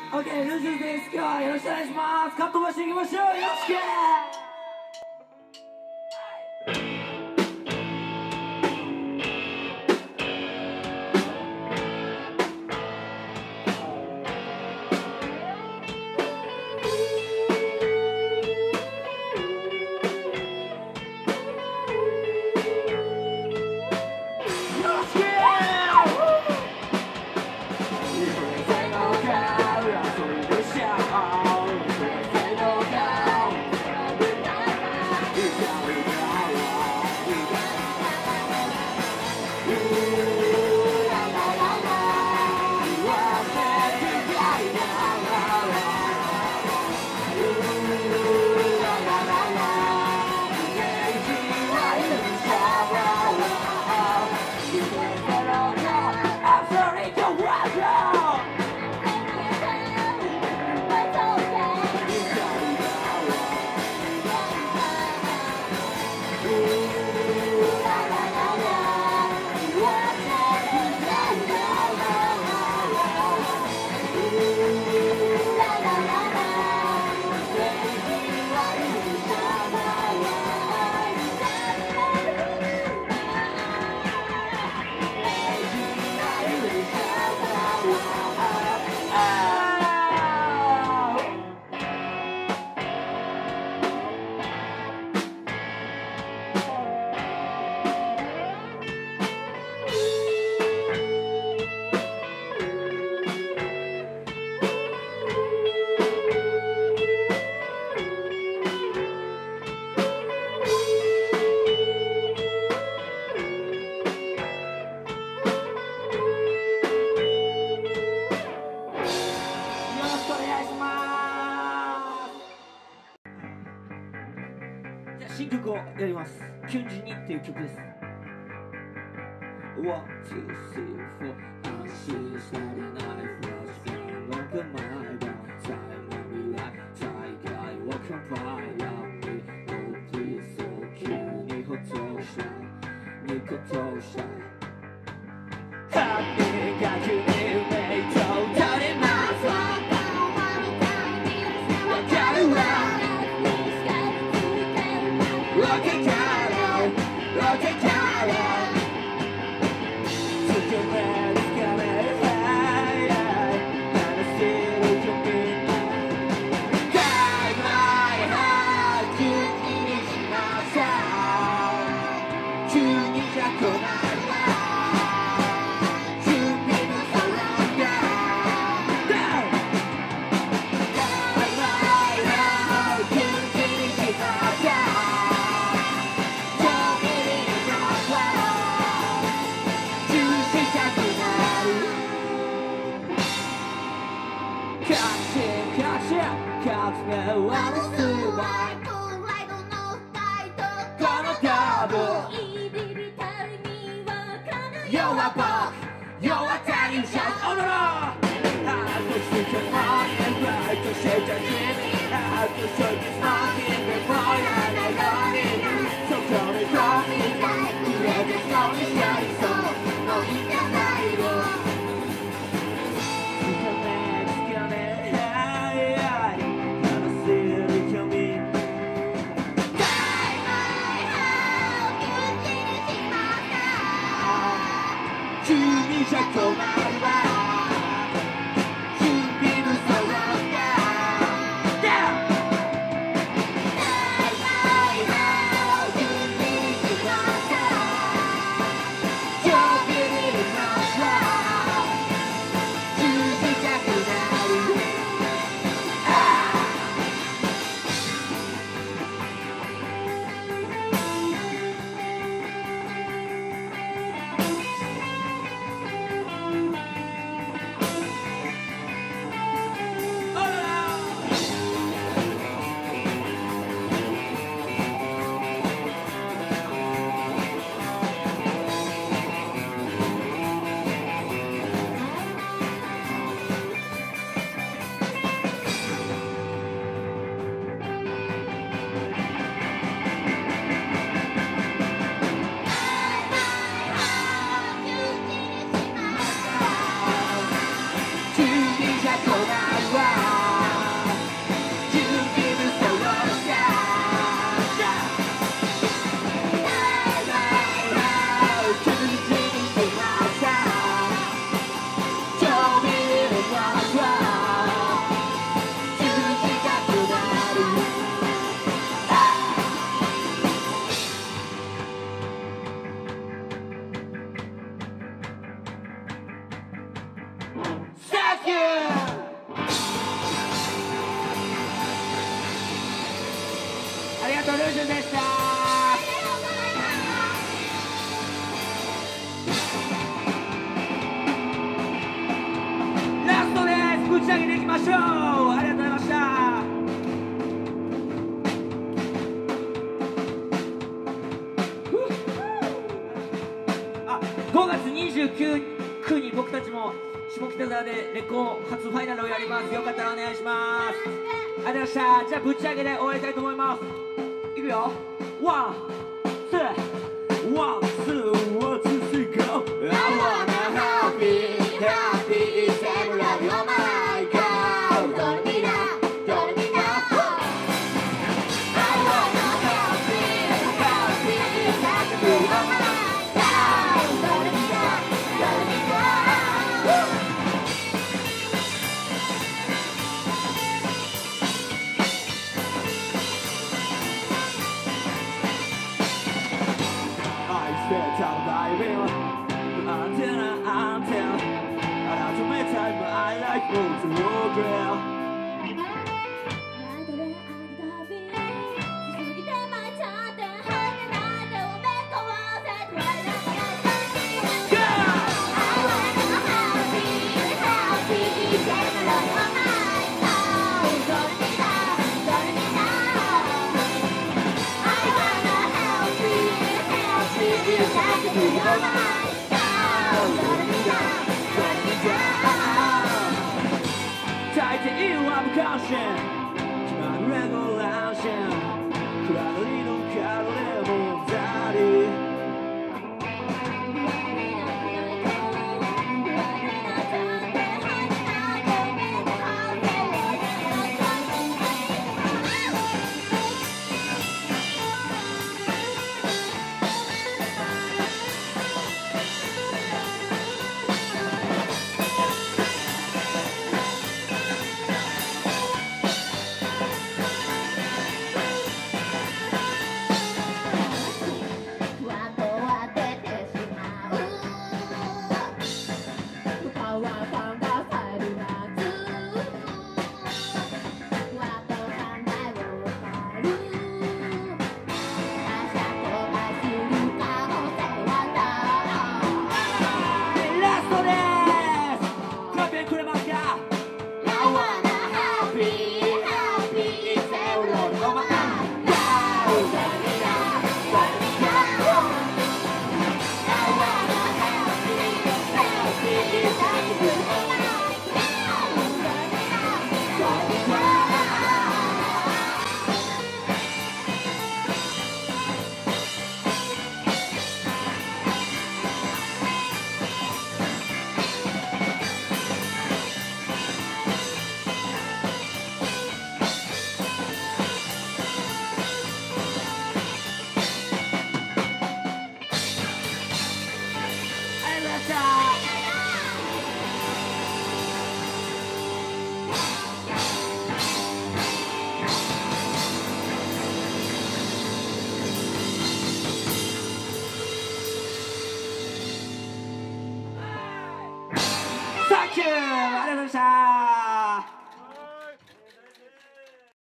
OK、ルージュです。今日はよろしくお願いします。かっ飛ばしていきましょう。よろしく。新曲をやります。92っていう曲です。1、2、3、4安心されないフラッシュなんか前が最後未来最外は乾杯やみおりそう急にほっとしたニコとした歯磨きにメイト足りますわかるわルージュでした。ラストです。ぶち上げていきましょう。ありがとうございました。5月29日に僕たちも下北沢でレコ初ファイナルをやります。よかったらお願いします。ありがとうございました。じゃあぶち上げで終わりたいと思います。いくよ。ワン、ツー、ワン、ツー、ワン、ツー、スリー、ゴー。I wanna happy, happy, it's every love, oh my God. ドレミナ、ドレミナ。I wanna happy, happy, it's every love, oh my God. ありがとうございました。